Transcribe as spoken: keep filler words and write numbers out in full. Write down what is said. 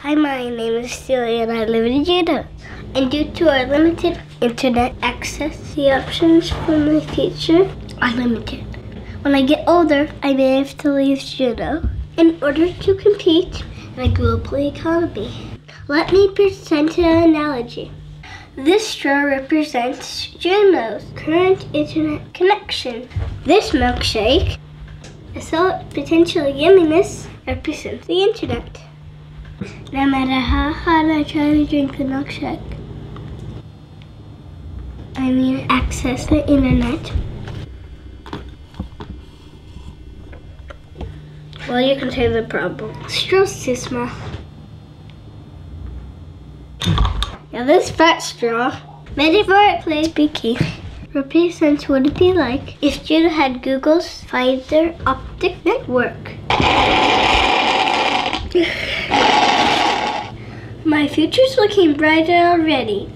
Hi, my name is Celia and I live in Juneau. And due to our limited internet access, the options for my future are limited. When I get older, I may have to leave Juneau in order to compete in a global economy. Let me present an analogy. This straw represents Juneau's current internet connection. This milkshake, its potential yumminess, represents the internet. No matter how hard I try to drink the milkshake, I mean access the internet. Well, you can say the problem. Straw's too small. Now this fat straw, metaphorically speaking, represents what it'd be like if Juneau had Google's fiber optic network. My future's looking brighter already.